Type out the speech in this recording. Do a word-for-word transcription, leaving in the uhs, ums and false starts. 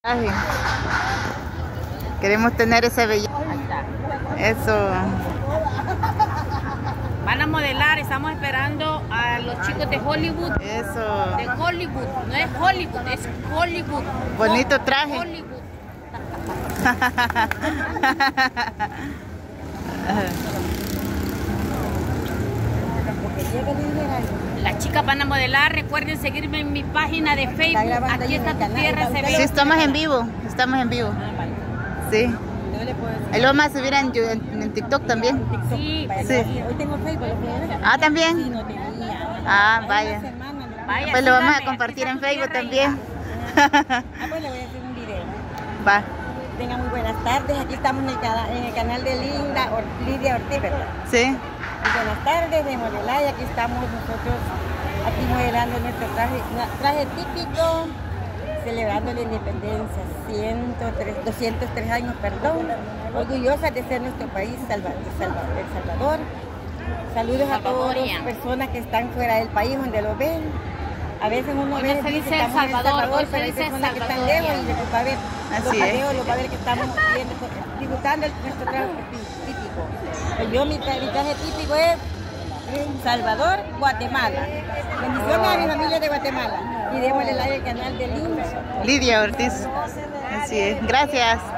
Ay, queremos tener esa belleza. Eso. Van a modelar, estamos esperando a los chicos de Hollywood. Eso. De Hollywood, no es Hollywood, es Hollywood. Bonito traje. Hollywood. Las chicas van a modelar, recuerden seguirme en mi página de Facebook. Aquí está tu tierra, se ve. Sí, estamos en vivo, estamos en vivo. Sí. Ahí lo vamos a subir en, en, en TikTok también. Sí, sí. Hoy tengo Facebook. Ah, también. Sí, no tenía. Ah, vaya. Vaya, Pues lo vamos a síganme, compartir en aquí está tu Facebook tierra, también. Ah, pues le voy a hacer un video. Va. Tengan muy buenas tardes. Aquí estamos en el, cana en el canal de Linda Or Lidia Ortiz, ¿verdad? Sí. Y buenas tardes de modelar. Y aquí estamos nosotros aquí modelando nuestro traje, traje típico, celebrando la independencia, ciento tres, doscientos tres años, perdón, orgullosas de ser nuestro país, Salva, Salva, El Salvador. Saludos a todas las personas que están fuera del país, donde lo ven. A veces uno Hoy ve no se dice dice que El estamos en El Salvador, Salvador, hoy se pero hay dice personas que están Salvador. lejos y les va a ver los Así es. videos, los va a ver que estamos viendo, disfrutando nuestro traje típico. Pues yo, mi, tra mi traje típico es Salvador, Guatemala. Bendiciones a mi familia de Guatemala. Y démosle like al canal de Linda Lidia Ortiz. Así es. Gracias.